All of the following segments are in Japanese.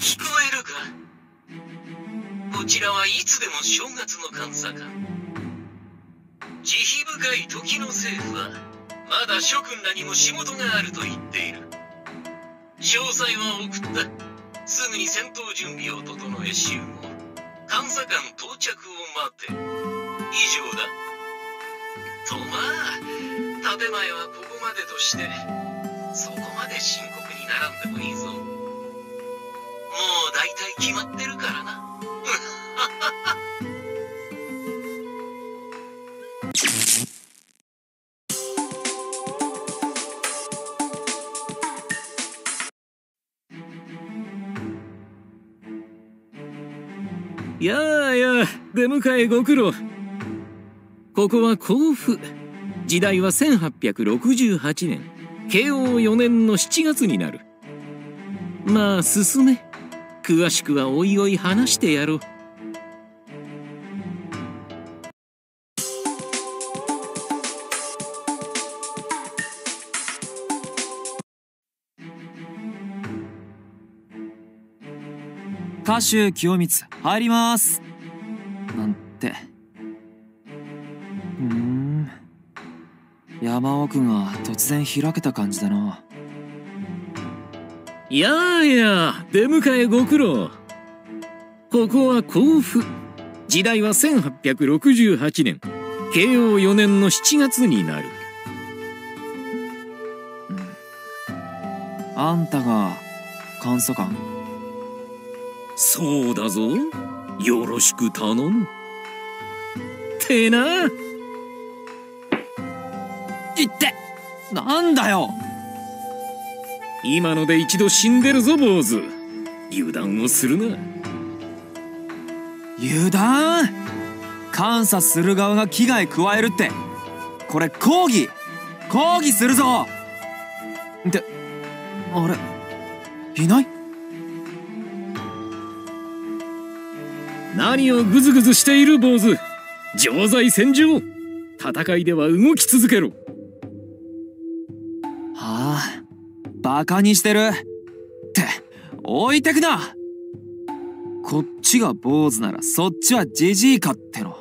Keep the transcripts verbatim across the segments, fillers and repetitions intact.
聞こえるか？こちらはいつでも正月の監査官。慈悲深い時の政府は、まだ諸君らにも仕事があると言っている。詳細は送った。すぐに戦闘準備を整え集合。監査官到着を待て。以上だ。とまあ、建前はここまでとして、そこまで深刻にならんでもいいぞ。もう大体決まってるからな。 やあやあ、出迎えご苦労。ここは甲府。時代はせんはっぴゃくろくじゅうはちねん、慶応よねんのしちがつになる。まあ進め。詳しくはおいおい話してやろう。 歌手清光入ります。なんて。うーん。山奥が突然開けた感じだな。 やあやあ、出迎えご苦労。ここは甲府。時代はせんはっぴゃくろくじゅうはちねん、慶応よねんのしちがつになる。 うん、あんたが監査官？ そうだぞ。よろしく頼む。ってな。 いって、なんだよ。 今ので一度死んでるぞ坊主。油断をするな。 油断？監査する側が危害加えるって、これ抗議抗議するぞ。ってあれ、いない？ 何をグズグズしている坊主。常在戦場。戦いでは動き続けろ。 はあ、バカにしてるって置いてくな。こっちが坊主ならそっちはジジイかっての。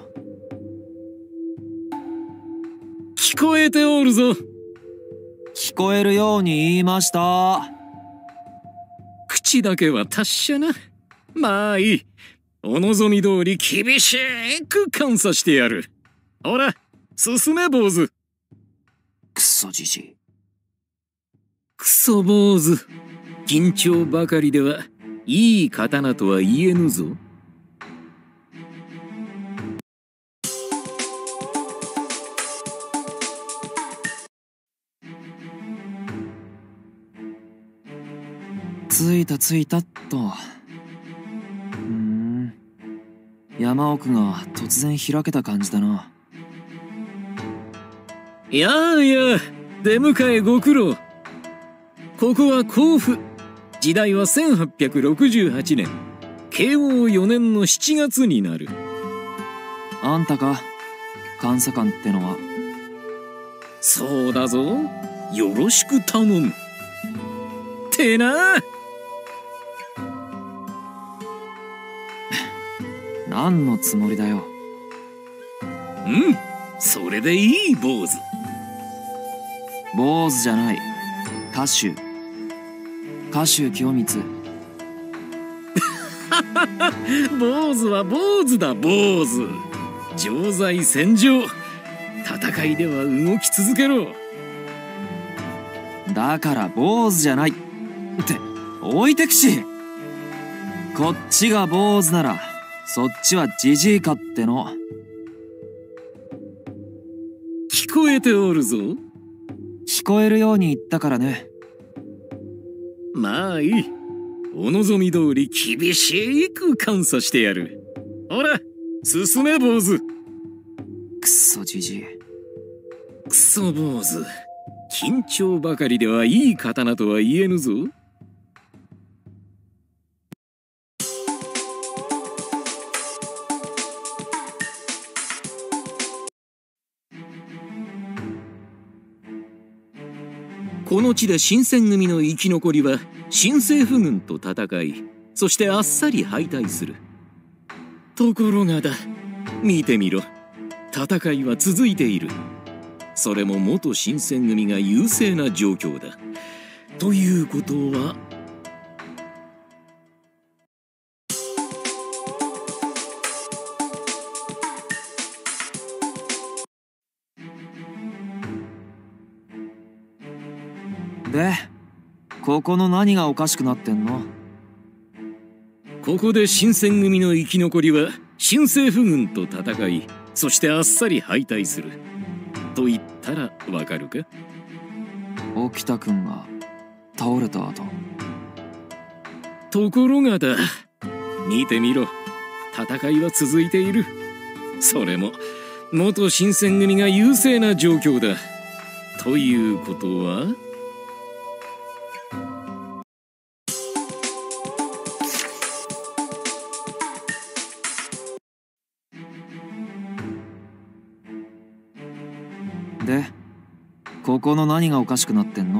聞こえておるぞ。 聞こえるように言いました。 口だけは達者な。まあいい。お望み通り厳しく監査してやる。ほら、進め坊主。 クソじじい。 クソ坊主。緊張ばかりではいい刀とは言えぬぞ。 着いた着いたっと。山奥が突然開けた感じだな。 やあやあ、出迎えご苦労。ここは甲府。時代はせんはっぴゃくろくじゅうはちねん、慶応よねんのしちがつになる。 あんたか、監査官ってのは。 そうだぞ。よろしく頼む。ってな。 何のつもりだよ。 うん、それでいい坊主。 坊主じゃない、歌手。歌手清光。 坊主は坊主だ坊主。常在戦場。戦いでは動き続けろ。 だから坊主じゃないって置いてくし。こっちが坊主ならそっちはジジイかっての。 聞こえておるぞ。 聞こえるように言ったからね。 まあいい。お望み通り厳しく監査してやる。ほら、進め坊主。 クソジジイ。 クソ坊主。緊張ばかりではいい刀とは言えぬぞ。この地で新選組の生き残りは新政府軍と戦い、 そしてあっさり敗退する。ところがだ、見てみろ、戦いは続いている。それも元新選組が優勢な状況だ。ということは、 で、ここの何がおかしくなってんの？ ここで新選組の生き残りは新政府軍と戦い、そしてあっさり敗退する。と言ったらわかるか？ 沖田君が倒れた後。 ところがだ、見てみろ、戦いは続いている。それも元新選組が優勢な状況だ。ということは、 で、ここの何がおかしくなってんの？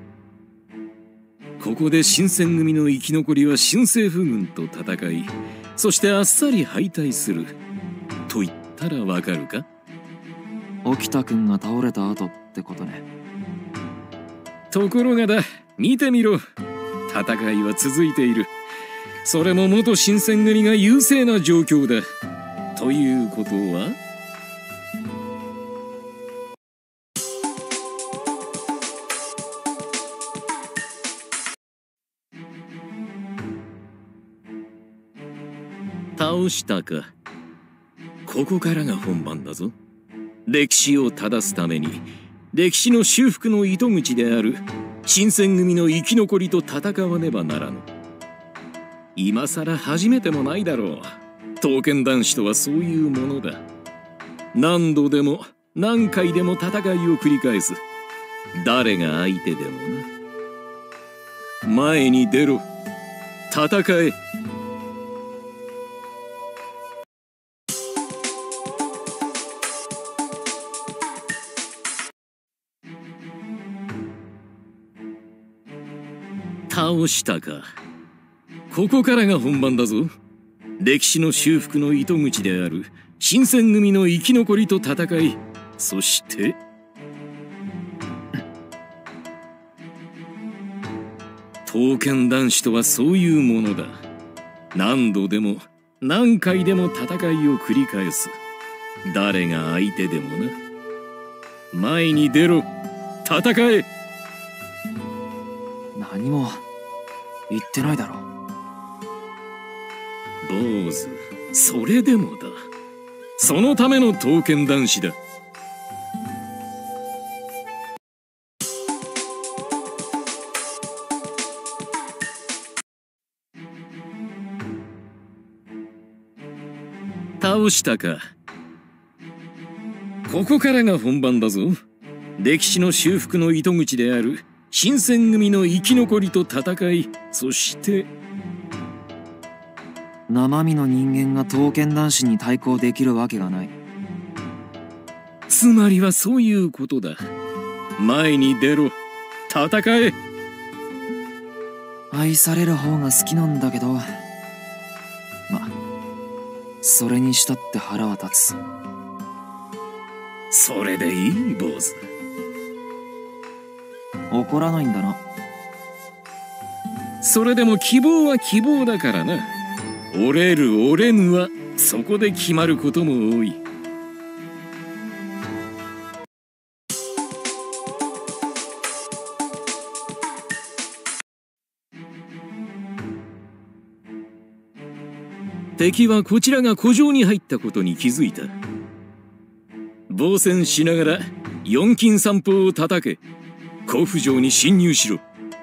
ここで新選組の生き残りは新政府軍と戦い、そしてあっさり敗退する。と言ったらわかるか？ 沖田君が倒れた後ってことね。 ところがだ、見てみろ、戦いは続いている。それも元新選組が優勢な状況だ。ということは、倒したか。ここからが本番だぞ。歴史を正すために、歴史の修復の糸口である新選組の生き残りと戦わねばならぬ。今さら初めてもないだろう。刀剣男子とはそういうものだ。何度でも何回でも戦いを繰り返す。誰が相手でもな。前に出ろ。戦え。倒したか。ここからが本番だぞ。歴史の修復の糸口である新選組の生き残りと戦い、そして刀剣男子とはそういうものだ。何度でも何回でも戦いを繰り返す。誰が相手でもな。前に出ろ。戦え。 何も言ってないだろ。 坊主、それでもだ。そのための刀剣男子だ。倒したか。ここからが本番だぞ。歴史の修復の糸口である新選組の生き残りと戦い、そして生身の人間が刀剣男子に対抗できるわけがない。 つまりはそういうことだ。前に出ろ。戦え。 愛される方が好きなんだけど、ま、それにしたって腹は立つ。 それでいい、坊主。 怒らないんだな。 それでも希望は希望だからな。折れる折れぬはそこで決まることも多い。敵はこちらが古城に入ったことに気づいた。防戦しながら四金三砲を叩け。甲府城に侵入しろ。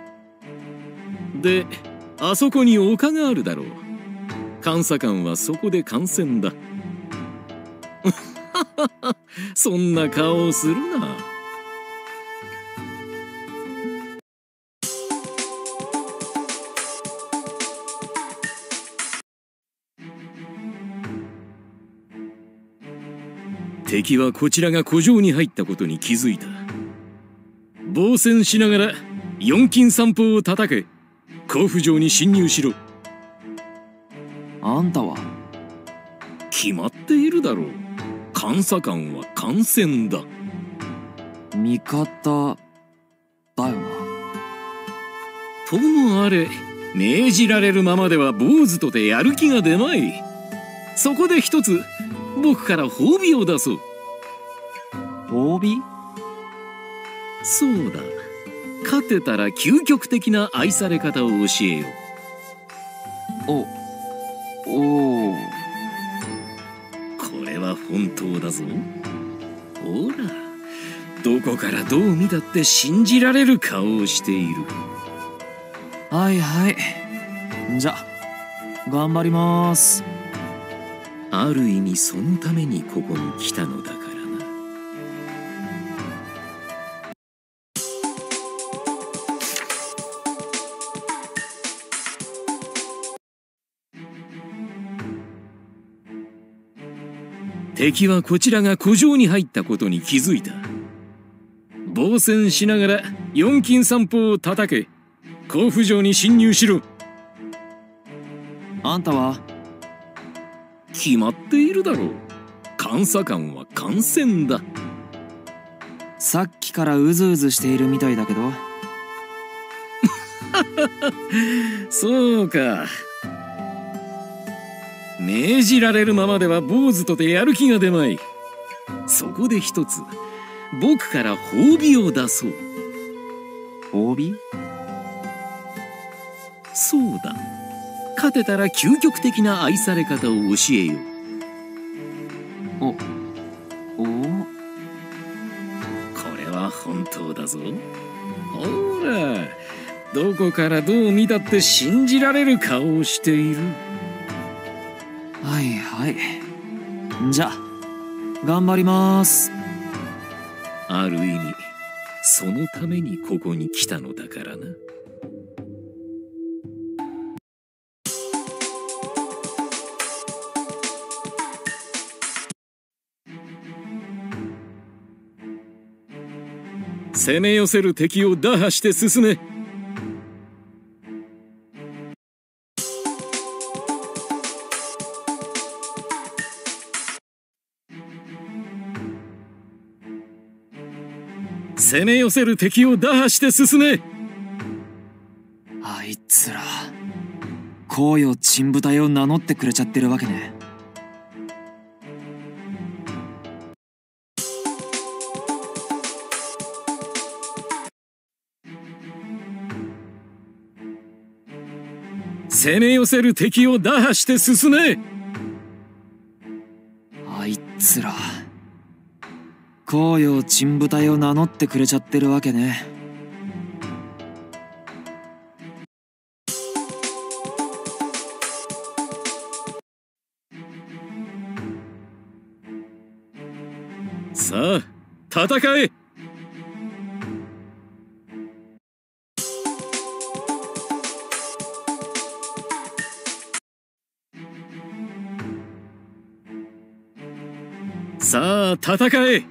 で、あそこに丘があるだろう。監査官はそこで観戦だ。そんな顔をするな。敵はこちらが古城に入ったことに気づいた。防戦しながら四金三砲を叩け。甲府城に侵入しろ。 あんたは？ 決まっているだろう。監査官は艦船だ。 味方だよな。 ともあれ、命じられるままでは坊主とてやる気が出まい。そこで一つ僕から褒美を出そう。 褒美？ そうだ、勝てたら究極的な愛され方を教えよう。 おおお。 これは本当だぞ。ほら、どこからどう見たって信じられる顔をしている。 はいはい、じゃ頑張ります。 ある意味そのためにここに来たのだからな。敵はこちらが古城に入ったことに気づいた。防戦しながら四金三砲を叩け。甲府城に侵入しろ。 あんたは？ 決まっているだろう。監査官は艦船だ。 さっきからうずうずしているみたいだけど。 そうか。命じられるままでは坊主とてやる気が出まい。そこで一つ僕から褒美を出そう。 褒美？ そうだ、勝てたら究極的な愛され方を教えよう。 おお。 これは本当だぞ。ほら、どこからどう見たって信じられる顔をしている。 はいはい、じゃ頑張ります。 ある意味そのためにここに来たのだからな。攻め寄せる敵を打破して進め。攻め寄せる敵を打破して進め。 あいつら紅葉鎮部隊を名乗ってくれちゃってるわけね。 攻め寄せる敵を打破して進め。 あいつら紅葉鎮部隊を名乗ってくれちゃってるわけね。 さあ戦え。さあ戦え。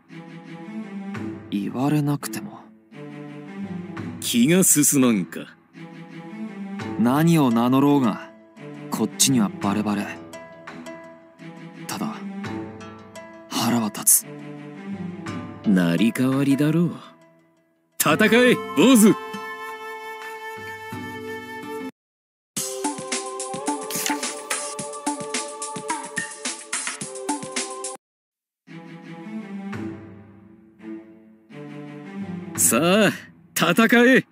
言われなくても。 気が進まんか。 何を名乗ろうがこっちにはバレバレ。ただ腹は立つ。 成り代わりだろう。戦え坊主。さあ戦え。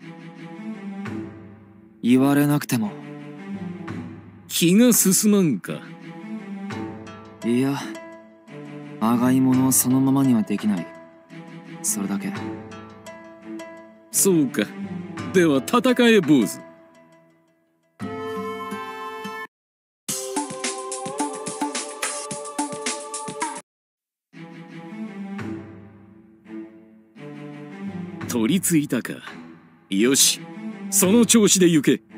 言われなくても。 気が進まんか。 いや、あがいものをそのままにはできない。それだけ。 そうか。では戦え坊主。取りついたか。よし、その調子で行け。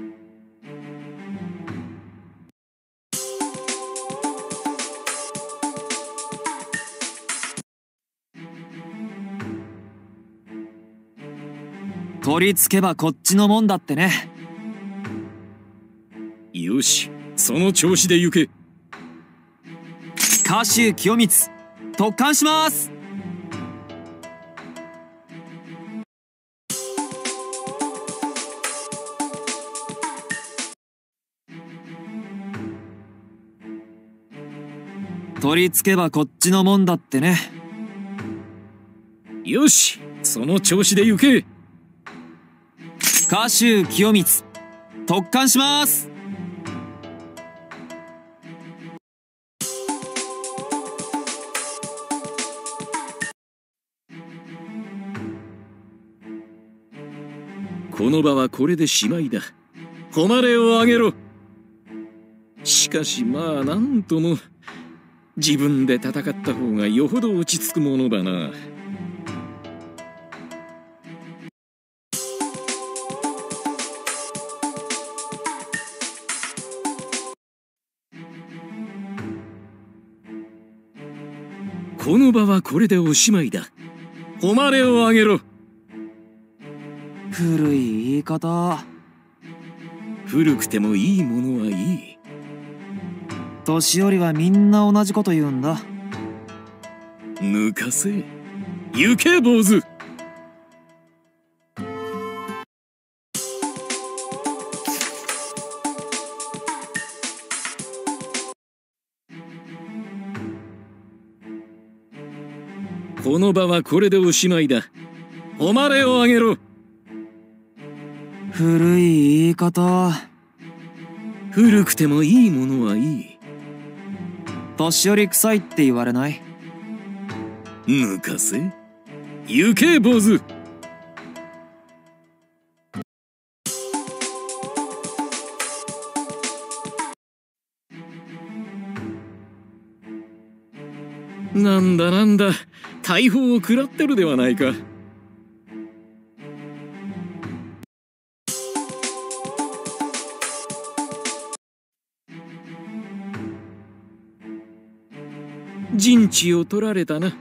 取り付けばこっちのもんだってね。 よし、 その調子で行け。 賀集清光、突貫します。取り付けばこっちのもんだってね。 よし、その調子で行け。 賀集清光、突貫します。 この場はこれでしまいだ。誉れをあげろ。しかしまあなんとも、自分で戦った方がよほど落ち着くものだな。この場はこれでおしまいだ。誉れをあげろ。 古い言い方。 古くてもいいものはいい。 年寄りはみんな同じこと言うんだ。 抜かせ。行け坊主。この場はこれでおしまいだ。誉れをあげろ。 古い言い方。 古くてもいいものはいい。 年寄り臭いって言われない？ 抜かせ。行け坊主。なんだなんだ、大砲を食らってるではないか。陣地を取られたな。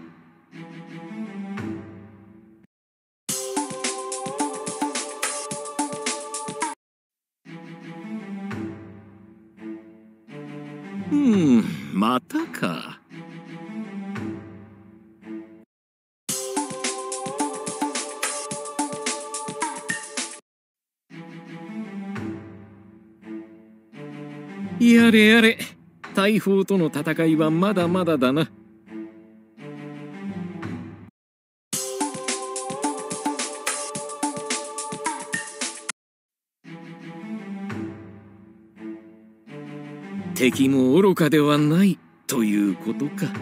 うん、またか。やれやれ、大砲との戦いはまだまだだな。敵も愚かではないということか。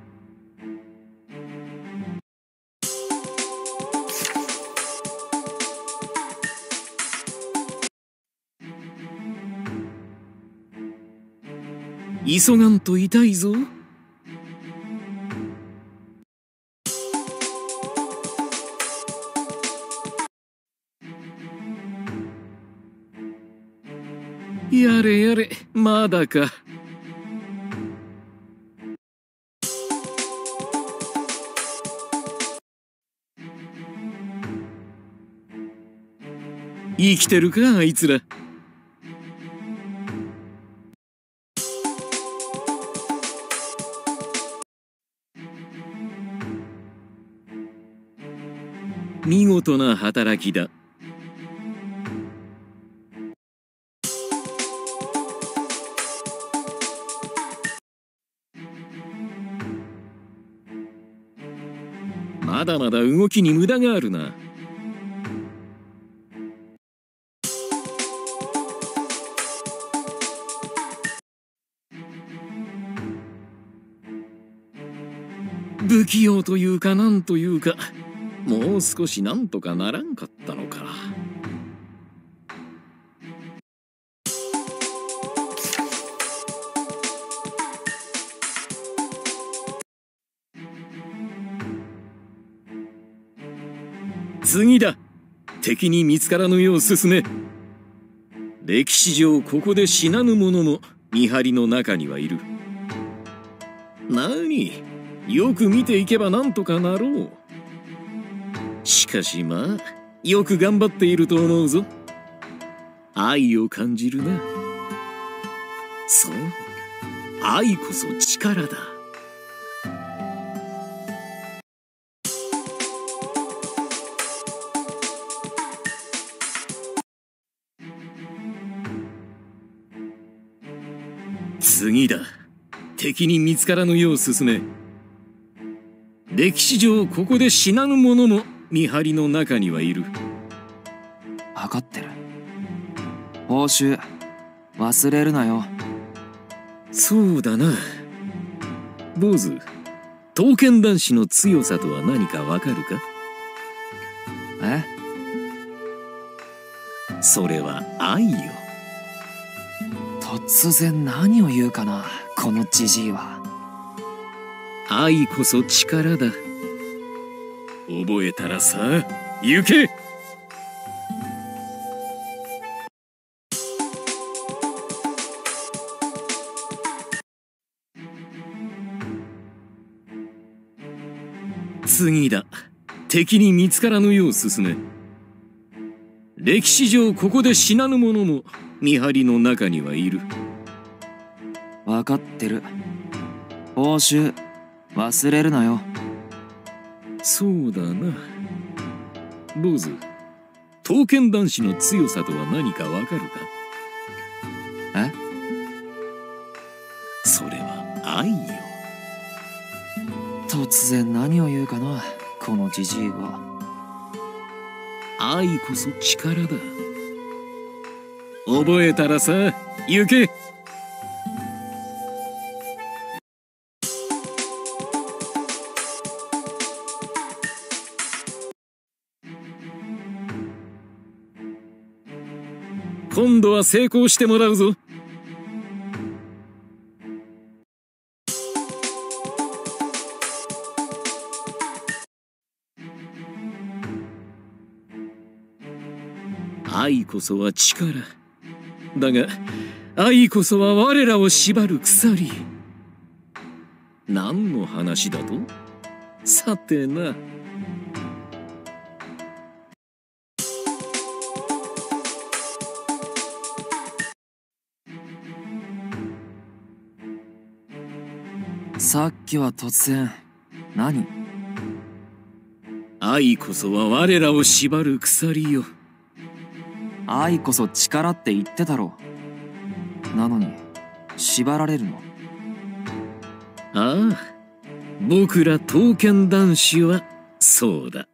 急がんと痛いぞ。やれやれ、まだか。生きてるかあいつら。見事な働きだ。まだまだ動きに無駄があるな。不器用というかなんというか、もう少しなんとかならんかったのか。次だ。敵に見つからぬよう進め。歴史上ここで死なぬ者も見張りの中にはいる。なに、よく見ていけばなんとかなろう。しかしまあ、よく頑張っていると思うぞ。愛を感じるな。 そう、愛こそ力だ。次だ。敵に見つからぬよう進め。歴史上ここで死なぬ者も見張りの中にはいる。 分かってる。報酬忘れるなよ。 そうだな。坊主、刀剣男子の強さとは何かわかるか？ え？ それは愛よ。 突然何を言うかな、このじじいは。 愛こそ力だ。覚えたらさ、行け！次だ。敵に見つからぬよう進め。歴史上ここで死なぬ者も見張りの中にはいる。 分かってる。報酬忘れるなよ。 そうだな。坊主、刀剣男子の強さとは何かわかるか？ え？ それは愛よ。 突然何を言うかな、このじじいは。 愛こそ力だ。覚えたらさ、行け！今度は成功してもらうぞ。愛こそは力。だが、愛こそは我らを縛る鎖。何の話だと？さてな。 さっきは突然何？ 愛こそは我らを縛る鎖よ。 愛こそ力って言ってたろ。なのに縛られるの？ ああ、僕ら刀剣男子はそうだ。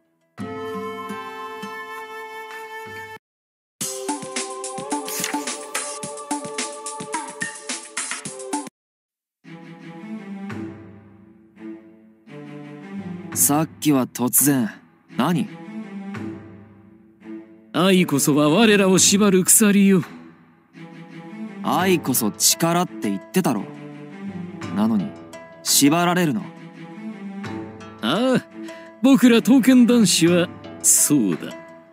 さっきは突然何？ 愛こそは我らを縛る鎖よ。 愛こそ力って言ってたろ。なのに縛られるの？ ああ、僕ら刀剣男子はそうだ。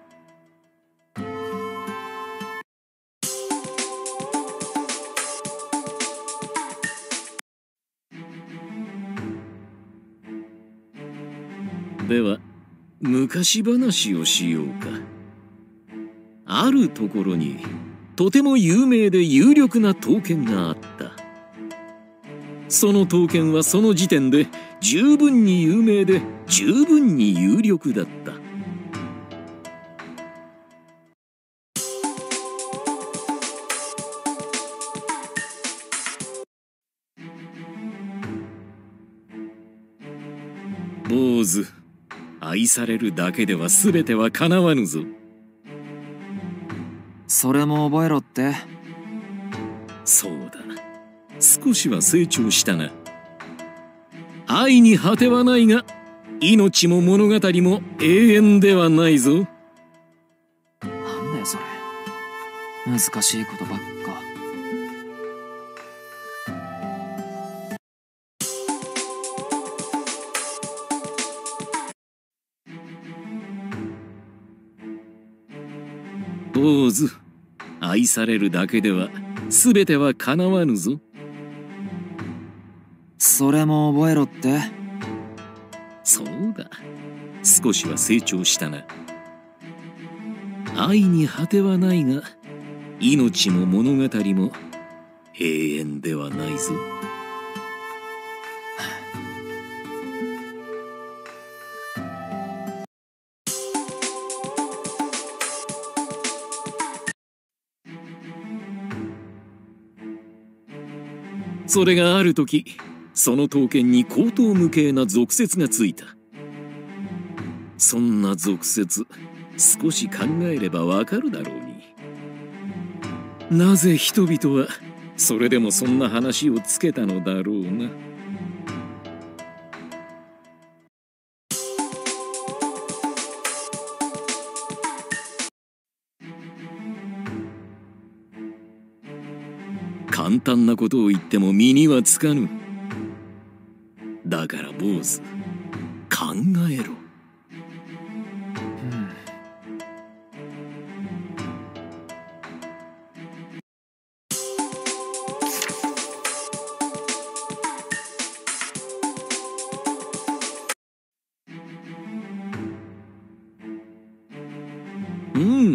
では昔話をしようか。あるところにとても有名で有力な刀剣があった。その刀剣はその時点で十分に有名で十分に有力だった。坊主、愛されるだけでは全ては叶わぬぞ。 それも覚えろって？ そうだ。少しは成長したな。愛に果てはないが、命も物語も永遠ではないぞ。 なんだよそれ。難しいことばっか。 坊主、愛されるだけでは全ては叶わぬぞ。 それも覚えろって？ そうだ。少しは成長したな。愛に果てはないが、命も物語も永遠ではないぞ。それがある時、その刀剣に荒唐無稽な俗説がついた。そんな俗説、少し考えればわかるだろうに。なぜ人々はそれでもそんな話をつけたのだろうな。簡単なことを言っても身にはつかぬ。だから坊主、考えろ。うん、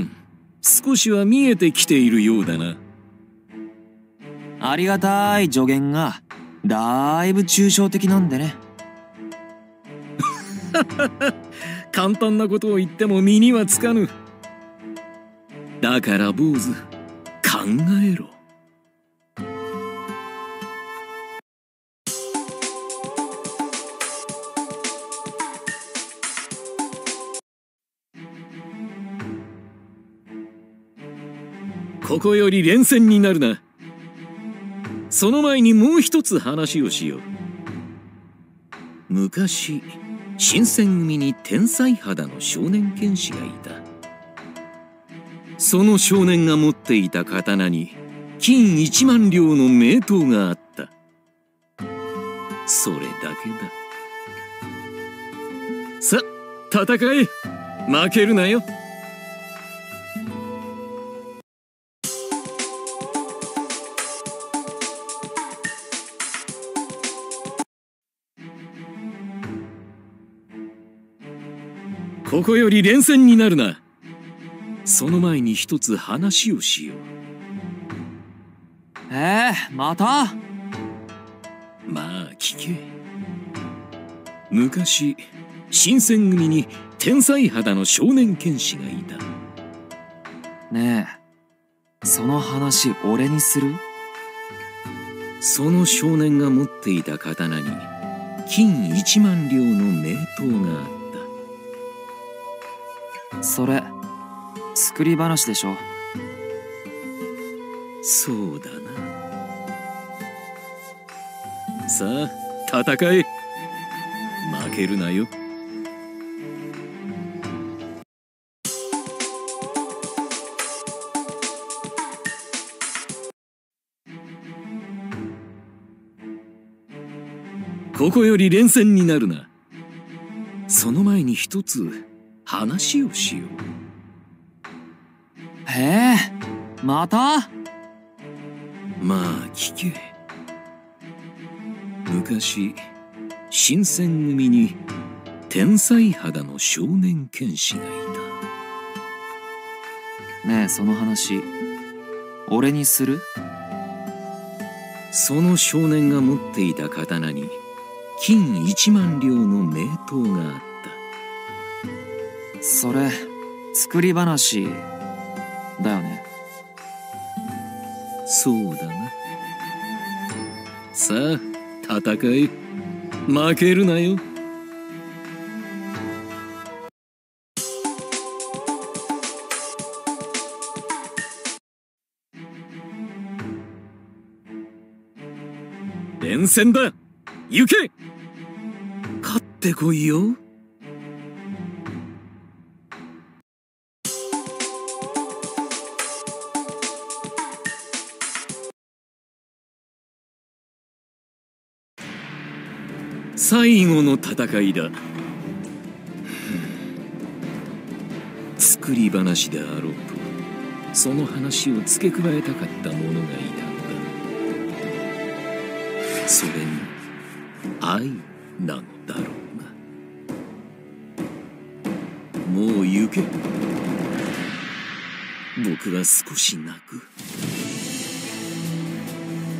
少しは見えてきているようだな。 ありがたい助言がだいぶ抽象的なんでね。 簡単なことを言っても身にはつかぬ。だから坊主、考えろ。ここより連戦になるな。その前にもう一つ話をしよう。昔、新選組に天才肌の少年剣士がいた。その少年が持っていた刀に金一万両の名刀があった。それだけだ。さ、戦え。負けるなよ。ここより連戦になるな。その前に一つ話をしよう。 えー、また？ まあ聞け。昔、新選組に天才肌の少年剣士がいた。 ねえ、その話俺にする？ その少年が持っていた刀に金一万両の名刀があった。 それ作り話でしょ。 そうだな。さあ戦え。負けるなよ。ここより連戦になるな。その前に一つ話をしよう。 へえ、また？ まあ聞け。昔、新選組に天才肌の少年剣士がいた。ねえ、その話俺にする？ その少年が持っていた刀に金一万両の名刀があった。 それ作り話だよね。 そうだな。さあ戦え。負けるなよ。連戦だ。行け。勝ってこいよ。最後の戦いだ。作り話であろうと、その話を付け加えたかった者がいたのだ。それに愛なのだろうな。もう行け。僕は少し泣く。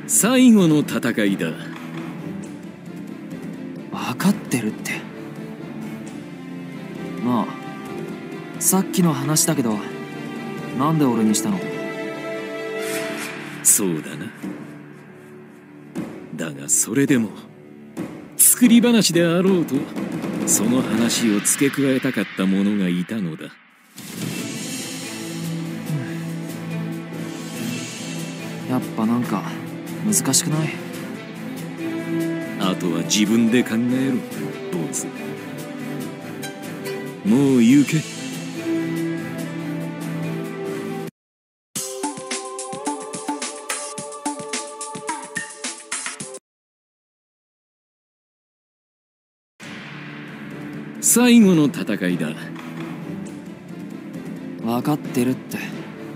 最後の戦いだ。 分かってるって。なあ、さっきの話だけど、なんで俺にしたの？ そうだな。だがそれでも作り話であろうと、その話を付け加えたかった者がいたのだ。 やっぱなんか難しくない？ あとは自分で考えろ、坊主。もう行け。最後の戦いだ。 分かってるって。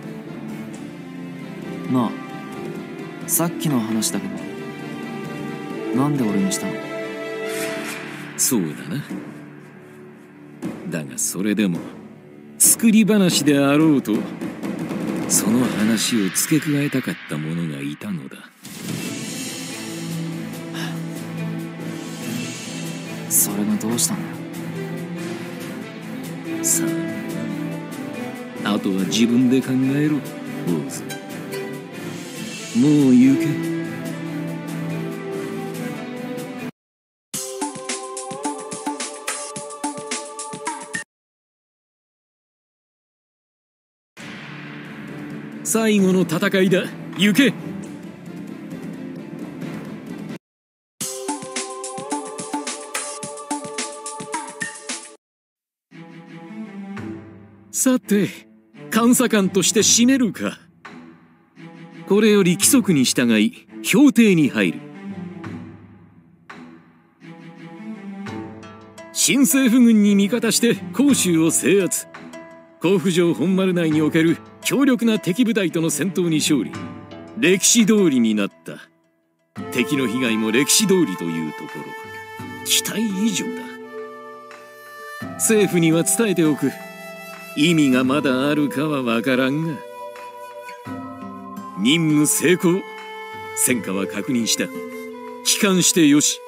なあ、さっきの話だけど、なんで俺にしたの？ そうだな。だがそれでも作り話であろうと、その話を付け加えたかった者がいたのだ。 それがどうしたんだよ。 さあ、あとは自分で考えろ、坊主。もう行け。最後の戦いだ。行け。さて、監査官として締めるか。これより規則に従い評定に入る。新政府軍に味方して甲州を制圧。甲府城本丸内における強力な敵部隊との戦闘に勝利。歴史通りになった。敵の被害も歴史通りというところ。期待以上だ。政府には伝えておく。意味がまだあるかはわからんが。任務成功。戦果は確認した。帰還してよし。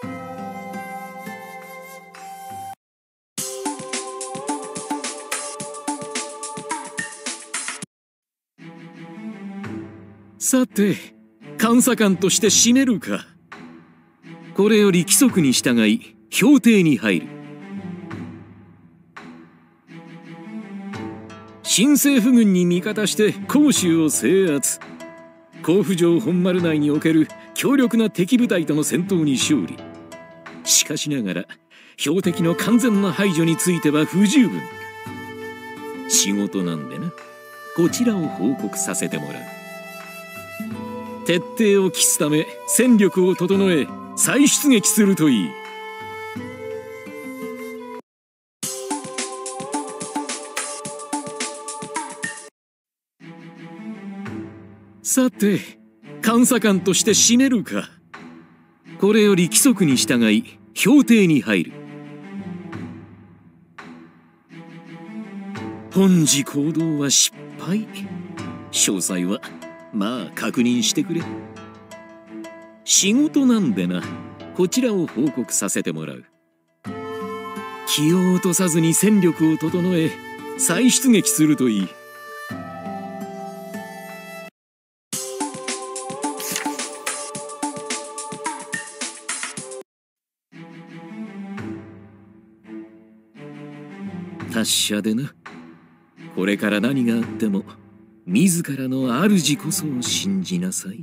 さて、監査官として締めるか。これより規則に従い評定に入る。新政府軍に味方して甲州を制圧。甲府城本丸内における強力な敵部隊との戦闘に勝利。しかしながら標的の完全な排除については不十分。仕事なんでな。こちらを報告させてもらう。徹底を期すため戦力を整え再出撃するといい。さて、監査官として締めるか。これより規則に従い評定に入る。本次行動は失敗。詳細はまあ確認してくれ。仕事なんでな。こちらを報告させてもらう。気を落とさずに戦力を整え再出撃するといい。達者でな。これから何があっても自らの主こそを信じなさい。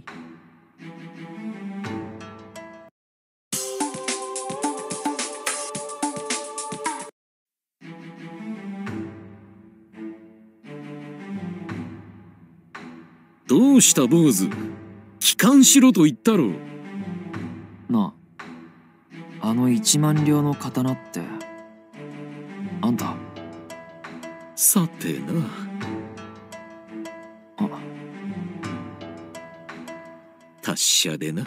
どうした坊主。帰還しろと言ったろう。 なあ、あの一万両の刀ってあんた？ さてな。 あ、 達者でな。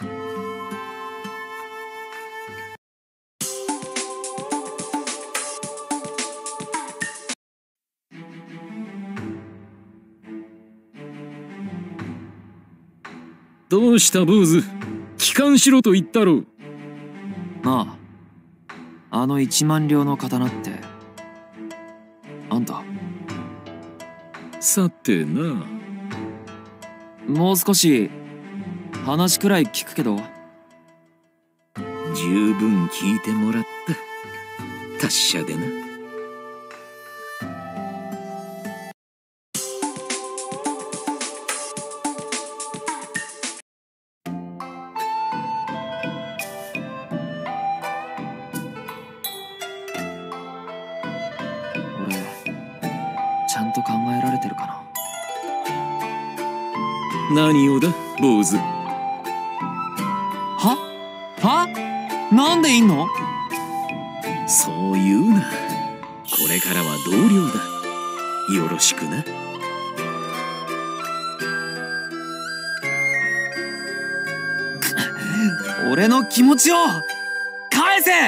どうした坊主。 還しろと言ったろう。 なあ、あの一万両の刀ってあんた？ さてな。 もう少し話くらい聞くけど。 十分聞いてもらった。達者でな。 俺ちゃんと考えられてるかな。 何をだ、坊主。 ははなんでいんの？ そう言うな。これからは同僚だ。よろしくな。 俺の気持ちを返せ！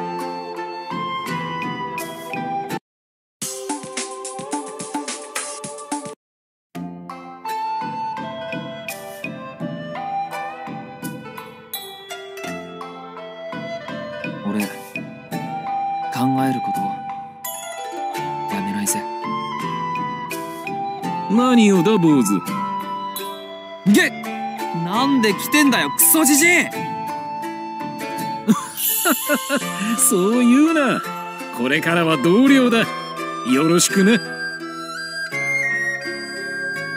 俺考えることやめないぜ。 何をだ、坊主。 げっ！なんで来てんだよ、クソじじい！ そう言うな。これからは同僚だ。よろしくな。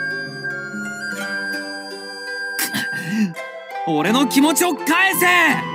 俺の気持ちを返せ！